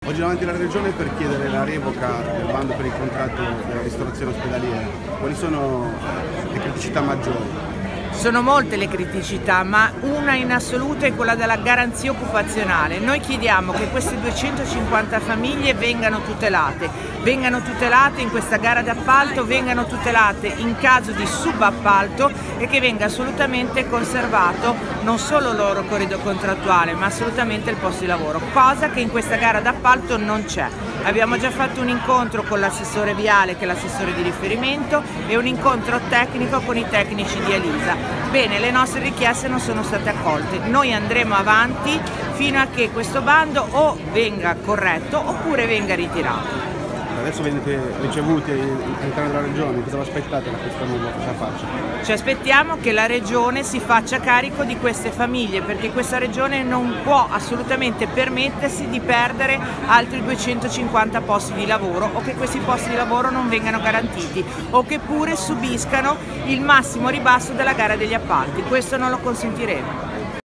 Oggi davanti alla Regione per chiedere la revoca del bando per il contratto della ristorazione ospedaliera. Quali sono le criticità maggiori? Sono molte le criticità, ma una in assoluto è quella della garanzia occupazionale. Noi chiediamo che queste 250 famiglie vengano tutelate in questa gara d'appalto, vengano tutelate in caso di subappalto e che venga assolutamente conservato non solo il loro corrido contrattuale, ma assolutamente il posto di lavoro, cosa che in questa gara d'appalto non c'è. Abbiamo già fatto un incontro con l'assessore Viale, che è l'assessore di riferimento, e un incontro tecnico con i tecnici di Elisa. Bene, le nostre richieste non sono state accolte. Noi andremo avanti fino a che questo bando o venga corretto oppure venga ritirato. Adesso venite ricevuti all'interno della Regione, cosa vi aspettate da questa nuova faccia? Ci aspettiamo che la Regione si faccia carico di queste famiglie, perché questa Regione non può assolutamente permettersi di perdere altri 250 posti di lavoro, o che questi posti di lavoro non vengano garantiti, o che pure subiscano il massimo ribasso della gara degli appalti. Questo non lo consentiremo.